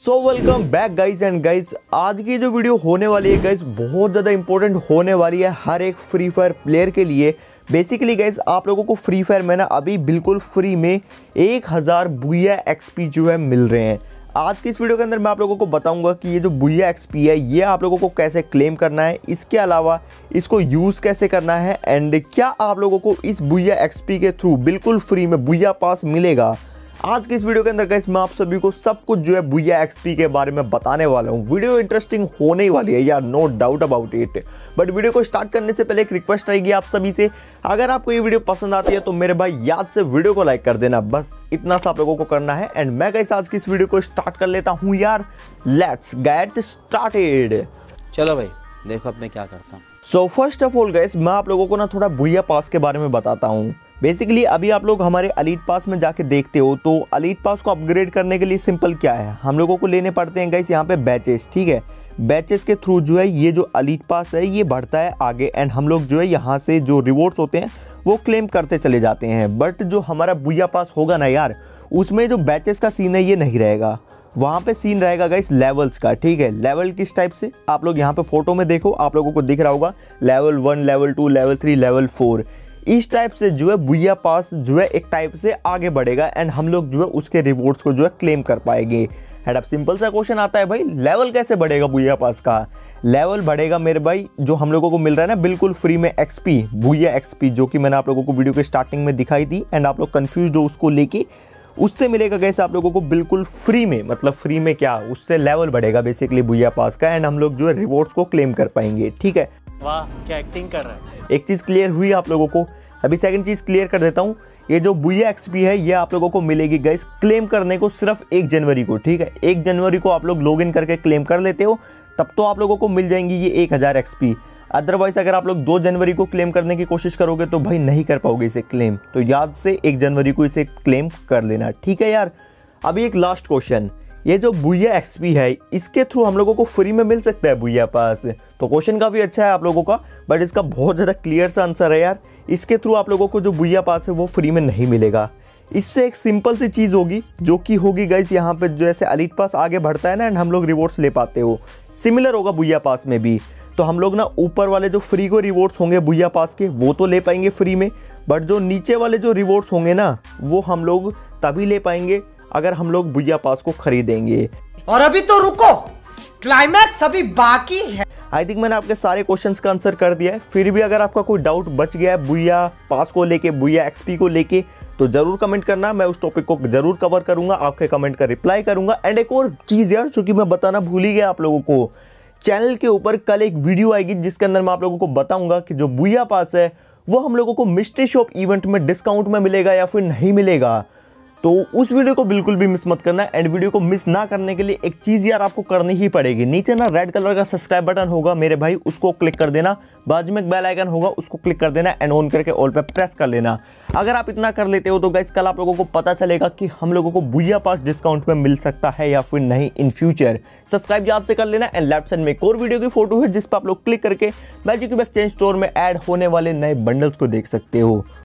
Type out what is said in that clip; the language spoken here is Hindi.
So welcome back guys and guys, आज की जो वीडियो होने वाली है गाइज बहुत ज़्यादा इंपॉर्टेंट होने वाली है हर एक फ्री फायर प्लेयर के लिए। बेसिकली गाइज आप लोगों को फ्री फायर में ना अभी बिल्कुल फ्री में 1000 बुया एक्सपी जो है मिल रहे हैं। आज की इस वीडियो के अंदर मैं आप लोगों को बताऊंगा कि ये जो बुया एक्सपी है ये आप लोगों को कैसे क्लेम करना है, इसके अलावा इसको यूज़ कैसे करना है एंड क्या आप लोगों को इस बुया एक्सपी के थ्रू बिल्कुल फ्री में बुया पास मिलेगा। आज की इस वीडियो के अंदर गाइस मैं आप सभी को सब कुछ जो है बुया एक्सपी के बारे में बताने वाला हूँ। वीडियो इंटरेस्टिंग होने ही वाली है यार, no doubt about it. But video को स्टार्ट करने से पहले एक रिक्वेस्ट रहेगी आप सभी से, अगर आपको ये वीडियो पसंद आती है तो मेरे भाई याद से वीडियो को लाइक कर देना, बस इतना सा आप लोगों को करना है। एंड मैं गाइस आज की इस वीडियो को स्टार्ट कर लेता हूँ यार, लेट्स गेट स्टार्टेड। चलो भाई देखो अब मैं क्या करता हूँ। So first of all guys मैं आप लोगों को ना थोड़ा बुया पास के बारे में बताता हूँ। बेसिकली अभी आप लोग हमारे एलीट पास में जाके देखते हो तो एलीट पास को अपग्रेड करने के लिए सिंपल क्या है, हम लोगों को लेने पड़ते हैं गाइस यहाँ पे बैचेस। ठीक है, बैचेस के थ्रू जो है ये जो एलीट पास है ये बढ़ता है आगे एंड हम लोग जो है यहाँ से जो रिवॉर्ड्स होते हैं वो क्लेम करते चले जाते हैं। बट जो हमारा बुया पास होगा ना यार, उसमें जो बैचेस का सीन है ये नहीं रहेगा, वहाँ पे सीन रहेगा गाइस लेवल्स का। ठीक है, लेवल किस टाइप से, आप लोग यहाँ पे फोटो में देखो, आप लोगों को दिख रहा होगा लेवल 1, लेवल 2, लेवल 3, लेवल 4, इस टाइप से जो है बुया पास जो है एक टाइप से आगे बढ़ेगा एंड हम लोग जो है उसके रिवॉर्ड्स को जो है क्लेम कर पाएंगे। एंड अब सिंपल सा क्वेश्चन आता है भाई, लेवल कैसे बढ़ेगा बुया पास का? लेवल बढ़ेगा मेरे भाई जो हम लोगों को मिल रहा है ना बिल्कुल फ्री में एक्सपी, बुया एक्सपी, जो कि मैंने आप लोगों को वीडियो के स्टार्टिंग में दिखाई थी एंड आप लोग कंफ्यूज हो उसको लेके, उससे मिलेगा कैसे आप लोगों को बिल्कुल फ्री में। मतलब फ्री में क्या, उससे लेवल बढ़ेगा बेसिकली बुया पास का एंड हम लोग जो है रिवॉर्ड्स को क्लेम कर पाएंगे। ठीक है, वाह क्या एक्टिंग कर रहा है। एक चीज़ क्लियर हुई आप लोगों को। अभी सेकंड चीज़ क्लियर कर देता हूँ, ये जो बुया एक्सपी है ये आप लोगों को मिलेगी गाइस क्लेम करने को सिर्फ 1 जनवरी को। ठीक है, 1 जनवरी को आप लोग लॉगिन करके क्लेम कर लेते हो तब तो आप लोगों को मिल जाएंगी ये 1000 एक्सपी। अदरवाइज अगर आप लोग 2 जनवरी को क्लेम करने की कोशिश करोगे तो भाई नहीं कर पाओगे इसे क्लेम, तो याद से 1 जनवरी को इसे क्लेम कर लेना। ठीक है यार, अभी एक लास्ट क्वेश्चन, ये जो बुया एक्सपी है इसके थ्रू हम लोगों को फ्री में मिल सकता है बुया पास? तो क्वेश्चन काफ़ी अच्छा है आप लोगों का, बट इसका बहुत ज़्यादा क्लियर सा आंसर है यार, इसके थ्रू आप लोगों को जो बुया पास है वो फ्री में नहीं मिलेगा। इससे एक सिंपल सी चीज़ होगी जो कि होगी गाइस यहाँ पे जो ऐसे एलीट पास आगे बढ़ता है ना एंड हम लोग रिवॉर्ड्स ले पाते हो, सिमिलर होगा बुया पास में भी। तो हम लोग ना ऊपर वाले जो फ्री को रिवॉर्ड्स होंगे बुया पास के वो तो ले पाएंगे फ्री में, बट जो नीचे वाले जो रिवॉर्ड्स होंगे ना वो हम लोग तभी ले पाएंगे अगर हम लोग बुया पास को खरीदेंगे। और अभी तो रुको, क्लाइमैक्स अभी बाकी है। आई थिंक मैंने आपके सारे क्वेश्चंस का आंसर कर दिया है। फिर भी अगर आपका कोई डाउट बच गया है बुया पास को लेके, बुया एक्सपी को लेके, तो जरूर कमेंट करना, मैं उस टॉपिक को जरूर कवर करूंगा, आपके कमेंट का रिप्लाई करूंगा। एंड एक और चीज़ यार जो कि मैं बताना भूल ही गया आप लोगों को, चैनल के ऊपर कल एक वीडियो आएगी जिसके अंदर मैं आप लोगों को बताऊंगा कि जो बुया पास है वो हम लोगों को मिस्ट्री शॉप इवेंट में डिस्काउंट में मिलेगा या फिर नहीं मिलेगा। तो उस वीडियो को बिल्कुल भी मिस मत करना। एंड वीडियो को मिस ना करने के लिए एक चीज़ यार आपको करनी ही पड़ेगी, नीचे ना रेड कलर का सब्सक्राइब बटन होगा मेरे भाई, उसको क्लिक कर देना, बाजू में एक बेल आइकन होगा उसको क्लिक कर देना एंड ऑन करके ऑल पे प्रेस कर लेना। अगर आप इतना कर लेते हो तो गाइस कल आप लोगों को पता चलेगा कि हम लोगों को बुया पास डिस्काउंट में मिल सकता है या फिर नहीं इन फ्यूचर। सब्सक्राइब याद से कर लेना एंड लेफ्ट साइड में एक और वीडियो की फोटो है जिस पर आप लोग क्लिक करके मैजिक क्यूब एक्सचेंज स्टोर में ऐड होने वाले नए बंडल्स को देख सकते हो।